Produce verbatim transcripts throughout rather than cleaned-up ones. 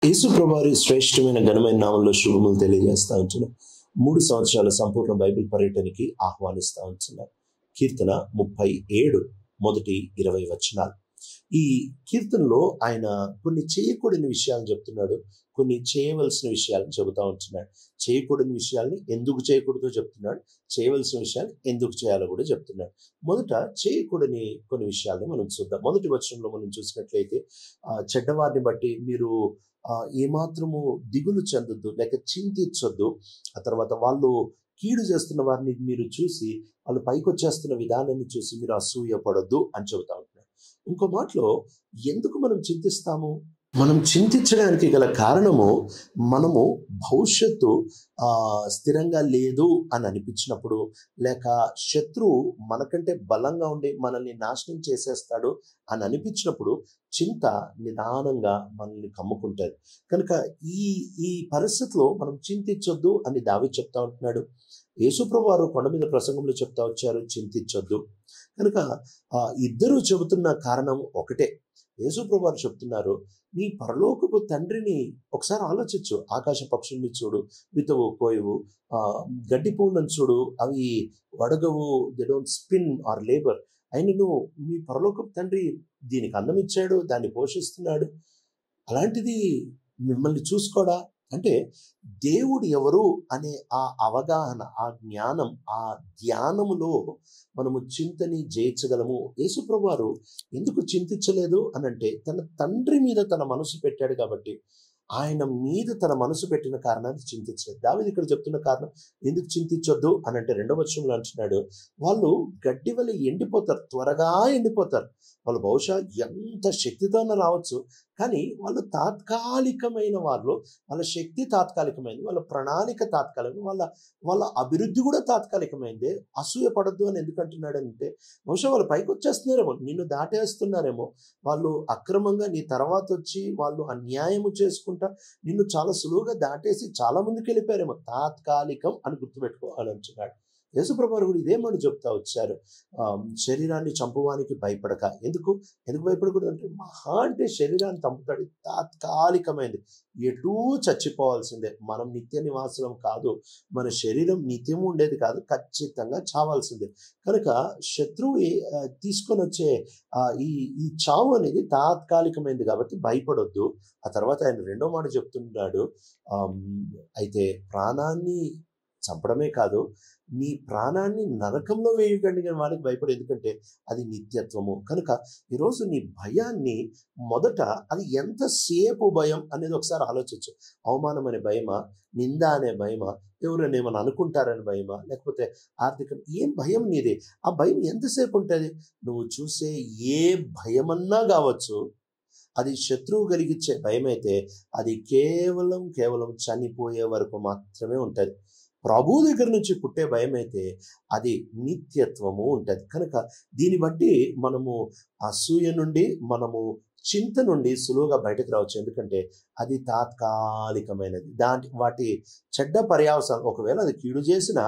యేసు ప్రభువారి శ్రేష్టమైన ఘనమైన నామంలో శుభములు తెలియజేస్తా ఉంటున్నాం. మూడు సంవత్సరాల సంపూర్ణ బైబిల్ పర్యటనకి ఆహ్వానిస్తా ఉంటున్నాం. కీర్తన ముప్పై ఏడు మొదటి ఇరవై వచనాలు. ఈ కీర్తనలో ఆయన కొన్ని చేయకూడని విషయాలు చెప్తున్నాడు, కొన్ని చేయవలసిన విషయాలను చెబుతా ఉంటున్నాడు. చేయకూడని విషయాల్ని ఎందుకు చేయకూడదో చెప్తున్నాడు, చేయవలసిన విషయాలు ఎందుకు చేయాలో కూడా చెప్తున్నాడు. మొదట చేయకూడని కొన్ని విషయాలను మనం చూద్దాం. మొదటి వచనంలో మనం చూసినట్లయితే ఆ చెడ్డవారిని బట్టి మీరు ఆ ఏమాత్రము దిగులు చెందొద్దు, లేక చింతించొద్దు. ఆ తర్వాత వాళ్ళు కీడు చేస్తున్న వారిని మీరు చూసి, వాళ్ళు పైకి వచ్చేస్తున్న విధానాన్ని చూసి మీరు అసూయ పడొద్దు అని చెబుతా ఉంటున్నాడు. ఇంకో మాటలో ఎందుకు మనం చింతిస్తాము? మనం చింతించడానికి గల కారణము, మనము భవిష్యత్తు ఆ స్థిరంగా లేదు అని అనిపించినప్పుడు, లేక శత్రువు మనకంటే బలంగా ఉండి మనల్ని నాశనం చేసేస్తాడు అని అనిపించినప్పుడు చింత నిదానంగా మనల్ని కమ్ముకుంటుంది. కనుక ఈ ఈ పరిస్థితిలో మనం చింతించొద్దు అని దావీదు చెప్తా ఉంటున్నాడు. యేసుప్రభువు వారు కొండ మీద ప్రసంగంలో చెప్తా వచ్చారు, చింతించొద్దు. కనుక ఆ ఇద్దరు చెబుతున్న కారణం ఒకటే. యేసుప్రభువు వారు చెప్తున్నారు, నీ పరలోకపు తండ్రిని ఒకసారి ఆలోచించు. ఆకాశ పక్షుల్ని చూడు, వితవు కోయవు, ఆ గడ్డి పువ్వులను చూడు, అవి వడగవు, they don't spin or labour. అయినను మీ పరలోకపు తండ్రి దీనికి అన్నం ఇచ్చాడు, దాన్ని పోషిస్తున్నాడు. అలాంటిది మిమ్మల్ని చూసుకోడా? అంటే దేవుడు ఎవరు అనే ఆ అవగాహన, ఆ జ్ఞానం, ఆ ధ్యానములో మనము చింతని జయించగలము. యేసుప్రభువు వారు ఎందుకు చింతించలేదు అనంటే, తన తండ్రి మీద తన మనసు పెట్టాడు కాబట్టి, ఆయన మీద తన మనసు పెట్టిన కారణాన్ని చింతించలేదు. దావీదు ఇక్కడ చెప్తున్న కారణం ఎందుకు చింతించొద్దు అనంటే, రెండవ వచనంలో అంటున్నాడు, వాళ్ళు గడ్డి వలె ఎండిపోతారు, త్వరగా ఎండిపోతారు. వాళ్ళు బహుశా ఎంత శక్తితోనే రావచ్చు, కానీ వాళ్ళు తాత్కాలికమైన వాళ్ళు. వాళ్ళ శక్తి తాత్కాలికమైంది, వాళ్ళ ప్రణాళిక తాత్కాలికం, వాళ్ళ వాళ్ళ అభివృద్ధి కూడా తాత్కాలికమైందే. అసూయ పడద్దు అని ఎందుకు అంటున్నాడంటే, బహుశా వాళ్ళు పైకి వచ్చేస్తున్నారేమో, నిన్ను దాటేస్తున్నారేమో, వాళ్ళు అక్రమంగా నీ తర్వాత వచ్చి వాళ్ళు అన్యాయము చేసుకుంటా నిన్ను చాలా సులువుగా దాటేసి చాలా ముందుకు వెళ్ళిపోయారేమో. తాత్కాలికం అని గుర్తుపెట్టుకోవాలని అంటున్నాడు. యేసుప్రభువు వారు కూడా ఇదేమని చెప్తా వచ్చారు, ఆ శరీరాన్ని చంపువానికి భయపడక. ఎందుకు ఎందుకు భయపడకూడదు అంటే, మహా అంటే శరీరాన్ని చంపుతాడు, తాత్కాలికమైంది, ఎటూ చచ్చిపోవాల్సిందే. మనం నిత్య నివాసం కాదు, మన శరీరం నిత్యము ఉండేది కాదు, ఖచ్చితంగా చావాల్సిందే. కనుక శత్రువు తీసుకొని వచ్చే ఆ ఈ ఈ చావు అనేది తాత్కాలికమైంది కాబట్టి భయపడొద్దు. ఆ తర్వాత ఆయన రెండో మాట చెప్తున్నాడు, ఆ అయితే ప్రాణాన్ని చంపడమే కాదు, నీ ప్రాణాన్ని నరకంలో వేయకండి కానీ వారికి భయపడు, ఎందుకంటే అది నిత్యత్వము. కనుక ఈరోజు నీ భయాన్ని మొదట, అది ఎంతసేపు భయం అనేది ఒకసారి ఆలోచించు. అవమానం అనే భయమా, నింద అనే భయమా, ఎవరైనా ఏమైనా అనుకుంటారని భయమా, లేకపోతే ఆర్థిక ఏం భయం నీది? ఆ భయం ఎంతసేపు ఉంటుంది? నువ్వు చూసే ఏ భయమన్నా కావచ్చు, అది శత్రువు కలిగించే భయం అయితే అది కేవలం కేవలం చనిపోయే వరకు మాత్రమే ఉంటుంది. ప్రభు దగ్గర నుంచి పుట్టే భయం అయితే అది నిత్యత్వము ఉంటుంది. కనుక దీన్ని బట్టి మనము అసూయ నుండి, మనము చింత నుండి సులువుగా బయటకు రావచ్చు. ఎందుకంటే అది తాత్కాలికమైనది. దాంట్ వాటి చెడ్డ పర్యావసానం, ఒకవేళ అది కీడు చేసిన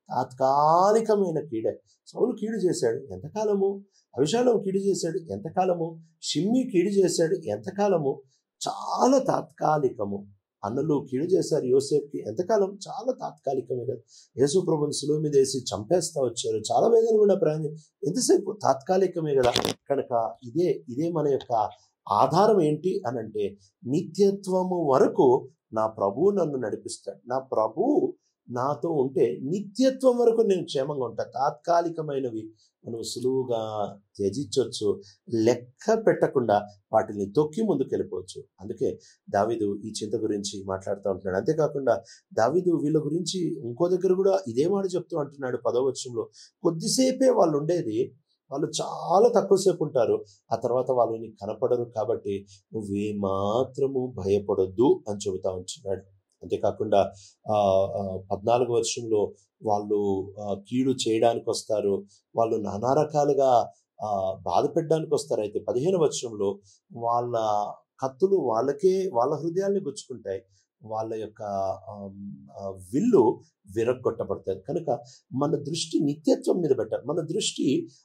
తాత్కాలికమైన కీడే. సౌలు కీడు చేశాడు ఎంతకాలము, అభిషాలం కీడు చేశాడు ఎంతకాలము, షిమ్మి కీడు చేశాడు ఎంతకాలము, చాలా తాత్కాలికము. అన్నలు కీడు చేశారు యోసేపుకి ఎంతకాలం, చాలా తాత్కాలికమే కదా. యేసు ప్రభువుని శిలువ మీద వేసి చంపేస్తా వచ్చారు, చాలా వేదన కూడా ప్రయాణం, ఎంతసేపు తాత్కాలికమే కదా. కనుక ఇదే ఇదే మన యొక్క ఆధారం ఏంటి అనంటే, నిత్యత్వము వరకు నా ప్రభువు నన్ను నడిపిస్తాడు, నా ప్రభువు నాతో ఉంటే నిత్యత్వం వరకు నేను క్షేమంగా ఉంటాను. తాత్కాలికమైనవి మనం సులువుగా త్యజించవచ్చు, లెక్క పెట్టకుండా వాటిని తొక్కి ముందుకు వెళ్ళిపోవచ్చు. అందుకే దావీదు ఈ చింత గురించి మాట్లాడుతూ ఉంటున్నాడు. అంతేకాకుండా దావీదు వీళ్ళ గురించి ఇంకో దగ్గర కూడా ఇదే మాట చెప్తూ అంటున్నాడు. పదో వచనంలో, కొద్దిసేపే వాళ్ళు ఉండేది, వాళ్ళు చాలా తక్కువసేపు ఉంటారు, ఆ తర్వాత వాళ్ళని కనపడరు, కాబట్టి నువ్వే మాత్రము భయపడొద్దు అని చెబుతా ఉంటున్నాడు. అంతేకాకుండా ఆ పద్నాలుగు వర్షంలో వాళ్ళు కీడు చేయడానికి వస్తారు, వాళ్ళు నానా రకాలుగా ఆ బాధ పెట్టడానికి వస్తారు. అయితే పదిహేను వచనంలో వాళ్ళ కత్తులు వాళ్ళకే వాళ్ళ హృదయాల్ని గుచ్చుకుంటాయి, వాళ్ళ యొక్క విల్లు విరగ్గొట్టబడతాయి. కనుక మన దృష్టి నిత్యత్వం మీద పెట్టాలి. మన దృష్టి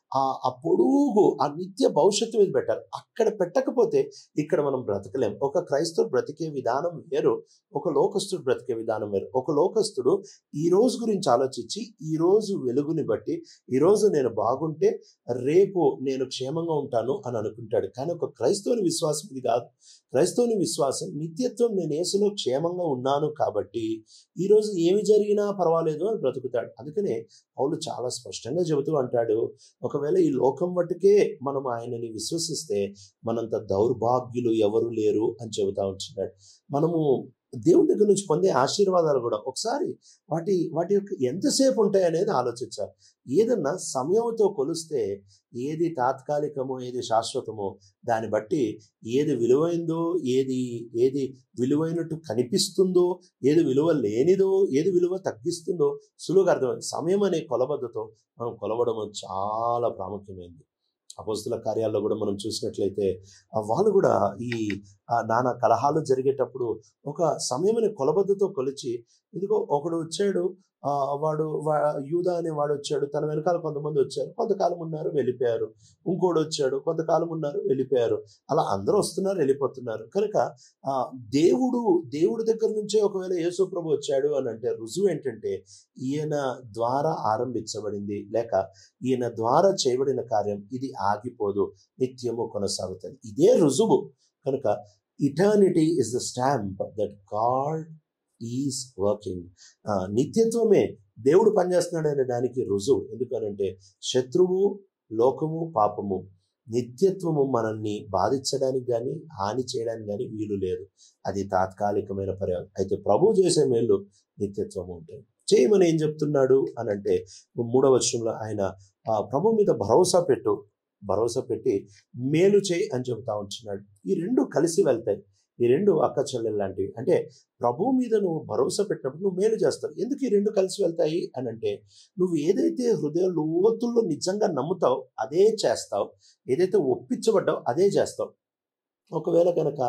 ఆ ఆ పొడుగు ఆ నిత్య భవిష్యత్తు మీద పెట్టాలి. అక్కడ పెట్టకపోతే ఇక్కడ మనం బ్రతకలేం. ఒక క్రైస్తవుడు బ్రతికే విధానం వేరు, ఒక లోకస్తుడు బ్రతికే విధానం వేరు. ఒక లోకస్తుడు ఈ రోజు గురించి ఆలోచించి, ఈ రోజు వెలుగుని బట్టి, ఈరోజు నేను బాగుంటే రేపు నేను క్షేమంగా ఉంటాను అని అనుకుంటాడు. కానీ ఒక క్రైస్తవుని విశ్వాసం ఇది కాదు. క్రైస్తవుని విశ్వాసం నిత్యత్వం, నేను యేసులో క్షేమంగా ఉన్నాను కాబట్టి ఈరోజు ఏమి జరిగినా పర్వాలేదు అని బ్రతుకుతాడు. అందుకనే పౌలు చాలా స్పష్టంగా చెబుతూ అంటాడు, ఒకవేళ ఈ లోకం మట్టుకే మనం ఆయనని విశ్వసిస్తే మనంత దౌర్భాగ్యులు ఎవరు లేరు అని చెబుతా ఉంటున్నాడు. మనము దేవుని దగ్గర నుంచి పొందే ఆశీర్వాదాలు కూడా ఒకసారి వాటి వాటి యొక్క ఎంతసేపు ఉంటాయి అనేది ఆలోచించాలి. ఏదన్నా సమయంతో కొలిస్తే ఏది తాత్కాలికమో ఏది శాశ్వతమో దాన్ని బట్టి ఏది విలువైందో, ఏది ఏది విలువైనట్టు కనిపిస్తుందో, ఏది విలువ లేనిదో, ఏది విలువ తగ్గిస్తుందో సులువుగా అర్థమైంది. సమయం అనే కొలబద్దతో మనం కొలవడం చాలా ప్రాముఖ్యమైనది. అపోస్తుల కార్యాల్లో కూడా మనం చూసినట్లయితే వాళ్ళు కూడా ఈ నానా కలహాలు జరిగేటప్పుడు ఒక సమయం అనే కొలబద్దతో కొలిచి, ఇదిగో ఒకడు వచ్చాడు, ఆ వాడు యూదా అనే వాడు వచ్చాడు, తన వెనకాల కొంతమంది వచ్చారు, కొంతకాలం ఉన్నారు వెళ్ళిపోయారు. ఇంకోడు వచ్చాడు, కొంతకాలం ఉన్నారు వెళ్ళిపోయారు. అలా అందరూ వస్తున్నారు వెళ్ళిపోతున్నారు. కనుక ఆ దేవుడు దేవుడి దగ్గర నుంచే ఒకవేళ యేసు ప్రభు వచ్చాడు అని అంటే రుజువు ఏంటంటే ఈయన ద్వారా ఆరంభించబడింది, లేక ఈయన ద్వారా చేయబడిన కార్యం ఇది ఆగిపోదు, నిత్యము కొనసాగుతుంది. ఇదే రుజువు. కనుక eternity is the stamp that God is working. నిత్యత్వమే దేవుడు పనిచేస్తున్నాడు అనే దానికి రుజువు. ఎందుకనంటే శత్రువు, లోకము, పాపము నిత్యత్వము మనల్ని బాధించడానికి కానీ హాని చేయడానికి కానీ వీలు లేదు. అది తాత్కాలికమైన పర్యాయం. అయితే ప్రభు చేసే మేలు నిత్యత్వము ఉంటుంది. చేయమని ఏం చెప్తున్నాడు అని అంటే మూడవ వచనంలో ఆయన ప్రభు మీద భరోసా పెట్టు, భరోసా పెట్టి మేలు చేయి అని చెబుతా ఉంటున్నాడు. ఈ రెండు కలిసి వెళ్తాయి. ఈ రెండు అక్క చెల్లెలు లాంటివి. అంటే ప్రభు మీద నువ్వు భరోసా పెట్టినప్పుడు నువ్వు మేలు చేస్తావు. ఎందుకు ఈ రెండు కలిసి వెళ్తాయి అని అంటే నువ్వు ఏదైతే హృదయ లోతుల్లో నిజంగా నమ్ముతావు అదే చేస్తావు, ఏదైతే ఒప్పించబడ్డావు అదే చేస్తావు. ఒకవేళ కనుక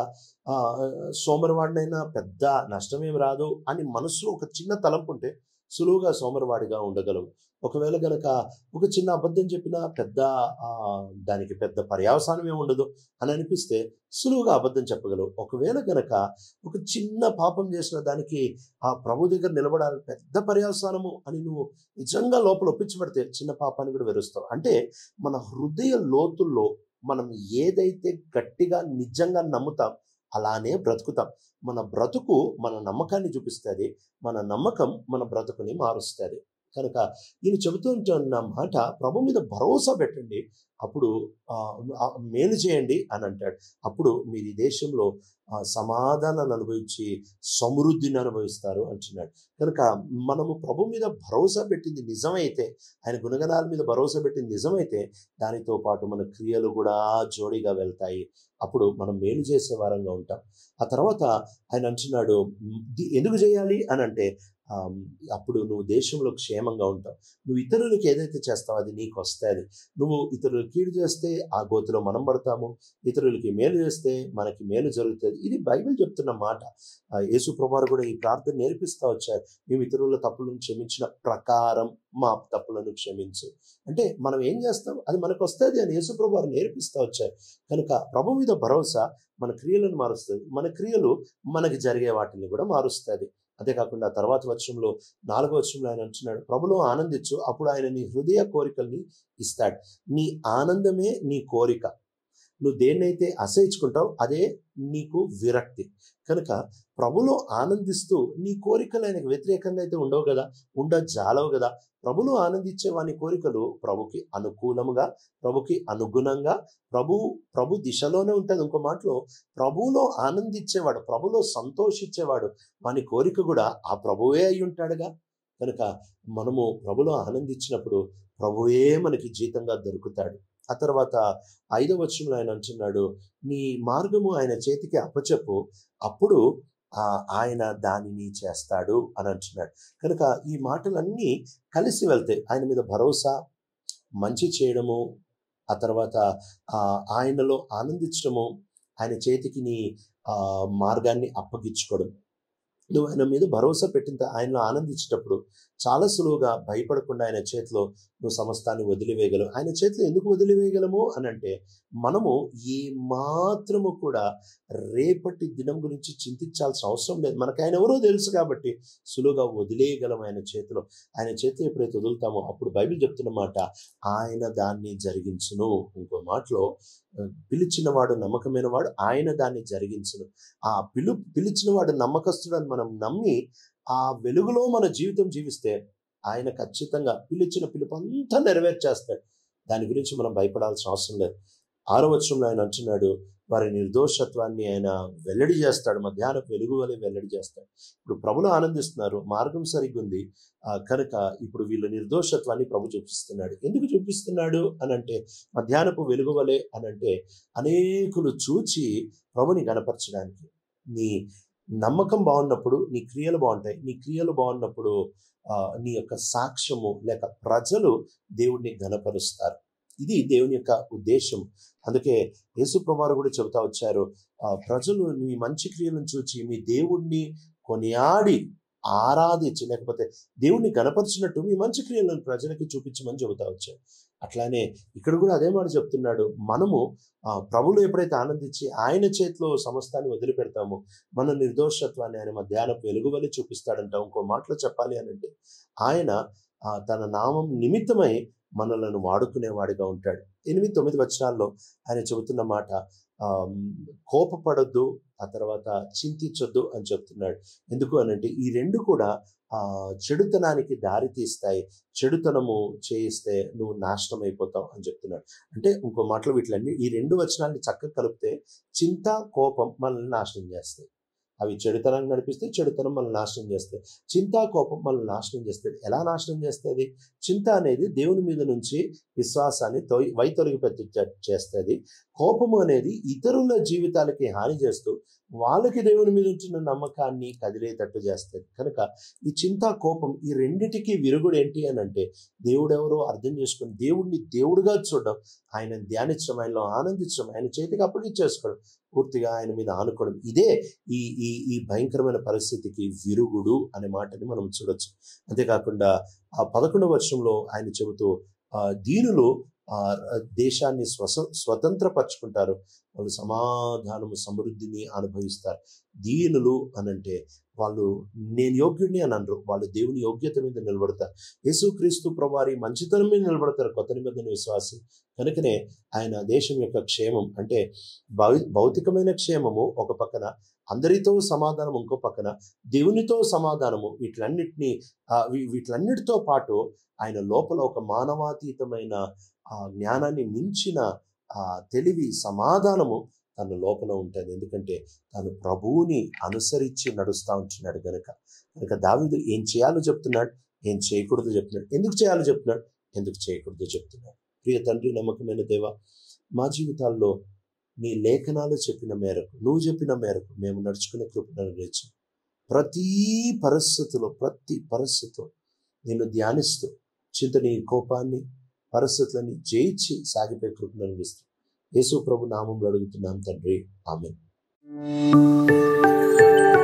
సోమరివాడినైనా పెద్ద నష్టమేం రాదు అని మనసులో ఒక చిన్న తలంపు ఉంటే సులువుగా సోమరివాడిగా ఉండగలవు. ఒకవేళ కనుక ఒక చిన్న అబద్ధం చెప్పినా పెద్ద దానికి పెద్ద పర్యవసానం ఏమి ఉండదు అని అనిపిస్తే సులువుగా అబద్ధం చెప్పగలవు. ఒకవేళ కనుక ఒక చిన్న పాపం చేసిన దానికి ఆ ప్రభు దగ్గర నిలబడాలి పెద్ద పర్యవసానము అని నువ్వు నిజంగా లోపల ఒప్పించబడితే చిన్న పాపాన్ని కూడా వెరుస్తావు. అంటే మన హృదయ లోతుల్లో మనం ఏదైతే గట్టిగా నిజంగా నమ్ముతాం అలానే బ్రతుకుతాం. మన బ్రతుకు మన నమ్మకాన్ని చూపిస్తుంది, మన నమ్మకం మన బ్రతుకుని మారుస్తుంది. కనుక ఈయన చెబుతుంటున్న మాట ప్రభు మీద భరోసా పెట్టండి, అప్పుడు మేలు చేయండి అని అంటాడు. అప్పుడు మీరు ఈ దేశంలో సమాధానాన్ని అనుభవించి సమృద్ధిని అనుభవిస్తారు అంటున్నాడు. కనుక మనము ప్రభు మీద భరోసా పెట్టింది నిజమైతే, ఆయన గుణగణాల మీద భరోసా పెట్టింది నిజమైతే దానితో పాటు మన క్రియలు కూడా జోడిగా వెళ్తాయి. అప్పుడు మనం మేలు చేసే వారంగా ఉంటాం. ఆ తర్వాత ఆయన అంటున్నాడు ఎందుకు చేయాలి అని అంటే అప్పుడు నువ్వు దేశంలో క్షేమంగా ఉంటావు. నువ్వు ఇతరులకి ఏదైతే చేస్తావో అది నీకు వస్తుంది. నువ్వు ఇతరులకు కీడు చేస్తే ఆ గోతిలో మనం పడతాము, ఇతరులకి మేలు చేస్తే మనకి మేలు జరుగుతుంది. ఇది బైబిల్ చెప్తున్న మాట. యేసు ప్రభువు కూడా ఈ ప్రార్థన నేర్పిస్తూ వచ్చారు, మేము ఇతరుల తప్పులను క్షమించిన ప్రకారం మా తప్పులను క్షమించు. అంటే మనం ఏం చేస్తాం అది మనకు వస్తుంది అని యేసు ప్రభువు నేర్పిస్తూ వచ్చారు. కనుక ప్రభు మీద భరోసా మన క్రియలను మారుస్తుంది, మన క్రియలు మనకి జరిగే వాటిని కూడా మారుస్తుంది. అంతేకాకుండా తర్వాత వచనంలో నాలుగో వచనంలో ఆయన అంటున్నాడు, ప్రభులో ఆనందించు, అప్పుడు ఆయన నీ హృదయ కోరికల్ని ఇస్తాడు. నీ ఆనందమే నీ కోరిక. నువ్వు దేన్నైతే అసహించుకుంటావు అదే నీకు విరక్తి. కనుక ప్రభులో ఆనందిస్తూ నీ కోరికలు ఆయనకు వ్యతిరేకంగా అయితే ఉండవు కదా, ఉండ జాలవు కదా. ప్రభులో ఆనందించే వాని కోరికలు ప్రభుకి అనుకూలముగా, ప్రభుకి అనుగుణంగా, ప్రభు ప్రభు దిశలోనే ఉంటుంది. ఇంకో మాటలో ప్రభువులో ఆనందించేవాడు, ప్రభులో సంతోషించేవాడు వాని కోరిక కూడా ఆ ప్రభువే అయి ఉంటాడుగా. కనుక మనము ప్రభులో ఆనందించినప్పుడు ప్రభువే మనకి జీతంగా దొరుకుతాడు. ఆ తర్వాత ఐదవ వచనంలో ఆయన అంటున్నాడు, నీ మార్గము ఆయన చేతికి అప్పచెప్పు, అప్పుడు ఆ ఆయన దానిని చేస్తాడు అని అంటున్నాడు. కనుక ఈ మాటలన్నీ కలిసి వెళ్తాయి. ఆయన మీద భరోసా, మంచి చేయడము, ఆ తర్వాత ఆ ఆయనలో ఆనందించడము, ఆయన చేతికి నీ ఆ మార్గాన్ని అప్పగించుకోవడం. నువ్వు ఆయన మీద భరోసా పెట్టిన ఆయనలో ఆనందించేటప్పుడు చాలా సులువుగా భయపడకుండా ఆయన చేతిలో నువ్వు సమస్తాన్ని వదిలివేయగలవు. ఆయన చేతిలో ఎందుకు వదిలివేయగలము అని అంటే, మనము ఏ మాత్రము కూడా రేపటి దినం గురించి చింతించాల్సిన అవసరం లేదు. మనకు ఆయన ఎవరో తెలుసు కాబట్టి సులువుగా వదిలేయగలం ఆయన చేతిలో. ఆయన చేతిలో ఎప్పుడైతే వదులుతామో అప్పుడు బైబిల్ చెప్తున్న మాట, ఆయన దాన్ని జరిగించును. ఇంకో మాటలో, పిలిచిన వాడు నమ్మకమైన వాడు, ఆయన దాన్ని జరిగించును. ఆ పిలు పిలిచిన వాడు నమ్మకస్తుడు అని మనం నమ్మి ఆ వెలుగులో మన జీవితం జీవిస్తే ఆయన ఖచ్చితంగా పిలిచిన పిలుపు అంతా నెరవేర్చేస్తాడు. దాని గురించి మనం భయపడాల్సిన అవసరం లేదు. ఆరో వచనంలో ఆయన అంటున్నాడు, వారి నిర్దోషత్వాన్ని ఆయన వెల్లడి చేస్తాడు, మధ్యాహ్నం వెలుగు వలె వెల్లడి చేస్తాడు. ఇప్పుడు ప్రభులు ఆనందిస్తున్నారు, మార్గం సరిగ్గా ఉంది కనుక ఇప్పుడు వీళ్ళ నిర్దోషత్వాన్ని ప్రభు చూపిస్తున్నాడు. ఎందుకు చూపిస్తున్నాడు అని అంటే, మధ్యాహ్నపు వెలుగు వలె అని అంటే అనేకులు చూచి ప్రభుని గణపరచడానికి. నీ నమ్మకం బాగున్నప్పుడు నీ క్రియలు బాగుంటాయి. నీ క్రియలు బాగున్నప్పుడు ఆ నీ యొక్క సాక్ష్యము లేక ప్రజలు దేవుడిని ఘనపరుస్తారు. ఇది దేవుని యొక్క ఉద్దేశం. అందుకే యేసు ప్రభువారు కూడా చెబుతా వచ్చారు, ఆ ప్రజలు మీ మంచి క్రియలను చూచి మీ దేవుణ్ణి కొనియాడి ఆరాధించి, లేకపోతే దేవుణ్ణి గణపరిచినట్టు మీ మంచి క్రియలను ప్రజలకి చూపించమని చెబుతా వచ్చారు. అట్లానే ఇక్కడ కూడా అదే మాట చెప్తున్నాడు. మనము ఆ ప్రభువులు ఎప్పుడైతే ఆనందించి ఆయన చేతిలో సమస్తాన్ని వదిలిపెడతామో మన నిర్దోషత్వాన్ని ఆయన మధ్యాహ్నపు వెలుగు వలె చూపిస్తాడంట. ఇంకో మాటలో చెప్పాలి అని అంటే, ఆయన ఆ తన నామం నిమిత్తమై మనలను వాడుకునేవాడిగా ఉంటాడు. ఎనిమిది తొమ్మిది వచనాల్లో ఆయన చెబుతున్న మాట, ఆ కోపపడొద్దు, ఆ తర్వాత చింతించొద్దు అని చెప్తున్నాడు. ఎందుకు అనంటే ఈ రెండు కూడా ఆ చెడుతనానికి దారి తీస్తాయి. చెడుతనము చేయిస్తే నువ్వు నాశనం అయిపోతావు అని చెప్తున్నాడు. అంటే ఇంకో మాటలో వీటిలన్నీ ఈ రెండు వచనాన్ని చక్కగా కలిపితే చింత, కోపం మనల్ని నాశనం చేస్తాయి. అవి చెడుతనం నడిపిస్తే చెడుతనం మనల్ని నాశనం చేస్తాయి. చింత, కోపం మనల్ని నాశనం చేస్తుంది. ఎలా నాశనం చేస్తుంది? చింత అనేది దేవుని మీద నుంచి విశ్వాసాన్ని తొ వైతొలగిపెట్టి చేస్తుంది. కోపము అనేది ఇతరుల జీవితాలకి హాని చేస్తూ వాళ్ళకి దేవుని మీద ఉంచిన నమ్మకాన్ని కదిలేటట్టు చేస్తుంది. కనుక ఈ చింత, కోపం ఈ రెండిటికి విరుగుడు ఏంటి అని అంటే, దేవుడెవరో అర్థం చేసుకొని దేవుడిని దేవుడుగా చూడడం, ఆయన ధ్యానించడం, ఆయనలో ఆనందించడం, ఆయన చేతికి అప్పగించేసుకోవడం, పూర్తిగా ఆయన మీద ఆనుకోవడం, ఇదే ఈ ఈ ఈ భయంకరమైన పరిస్థితికి విరుగుడు అనే మాటని మనం చూడొచ్చు. అంతేకాకుండా ఆ పదకొండవ వచనంలో ఆయన చెబుతూ, ఆ దీనులు ఆ దేశాన్ని స్వస స్వతంత్రపరుచుకుంటారు, వాళ్ళు సమాధానము సమృద్ధిని అనుభవిస్తారు. దీనులు అనంటే వాళ్ళు నేను యోగ్యుడిని అని అనరు, వాళ్ళు దేవుని యోగ్యత మీద నిలబడతారు. యేసుక్రీస్తు ప్రభువారి మంచితనం మీద నిలబడతారు కొత్త నిబంధన విశ్వాసి. కనుకనే ఆయన దేశం యొక్క క్షేమం అంటే భౌ భౌతికమైన క్షేమము ఒక పక్కన, అందరితో సమాధానం ఇంకో పక్కన, దేవునితో సమాధానము, వీటిలన్నిటినీ వీటిలన్నిటితో పాటు ఆయన లోపల ఒక మానవాతీతమైన ఆ జ్ఞానాన్ని మించిన ఆ తెలివి, సమాధానము తన లోపల ఉంటుంది. ఎందుకంటే తను ప్రభువుని అనుసరించి నడుస్తూ ఉంటున్నాడు గనక. కనుక దావీదు ఏం చేయాలో చెప్తున్నాడు, ఏం చేయకూడదు చెప్తున్నాడు. ఎందుకు చేయాలో చెప్తున్నాడు, ఎందుకు చేయకూడదు చెప్తున్నాడు. ప్రియ తండ్రి, నమ్మకమైన దేవ, మా జీవితాల్లో నీ లేఖనాలు చెప్పిన మేరకు, నువ్వు చెప్పిన మేరకు మేము నడుచుకునే కృపను అనుగ్రహించు. ప్రతి పరిస్థితిలో ప్రతి పరిస్థితిలో నేను ధ్యానిస్తూ చింత నీ కోపాన్ని, పరిస్థితులని జయించి సాగిపోయే కృపను అనుగ్రహిస్తూ యేసు ప్రభు నామంలో అడుగుతున్నాం తండ్రి, ఆమేన్.